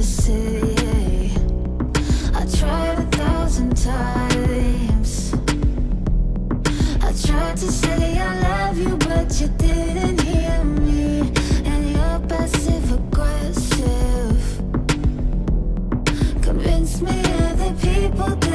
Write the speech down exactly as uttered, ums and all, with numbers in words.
say. I tried a thousand times. I tried to say I love you, but you didn't hear me. And you're passive aggressive. Convince me other people